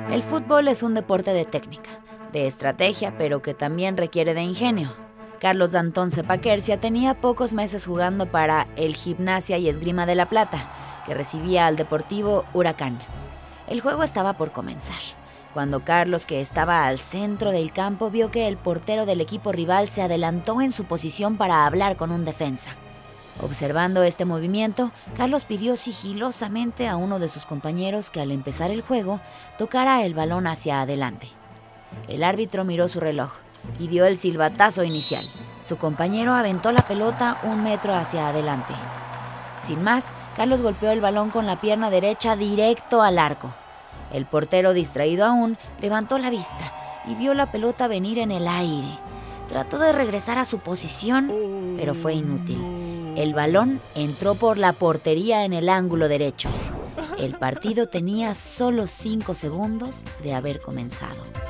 El fútbol es un deporte de técnica, de estrategia, pero que también requiere de ingenio. Carlos Dantón Cepaquercia tenía pocos meses jugando para el Gimnasia y Esgrima de La Plata, que recibía al Deportivo Huracán. El juego estaba por comenzar, cuando Carlos, que estaba al centro del campo, vio que el portero del equipo rival se adelantó en su posición para hablar con un defensa. Observando este movimiento, Carlos pidió sigilosamente a uno de sus compañeros que al empezar el juego tocara el balón hacia adelante. El árbitro miró su reloj y dio el silbatazo inicial. Su compañero aventó la pelota 1 metro hacia adelante. Sin más, Carlos golpeó el balón con la pierna derecha directo al arco. El portero, distraído aún, levantó la vista y vio la pelota venir en el aire. Trató de regresar a su posición, pero fue inútil. El balón entró por la portería en el ángulo derecho. El partido tenía solo 5 segundos de haber comenzado.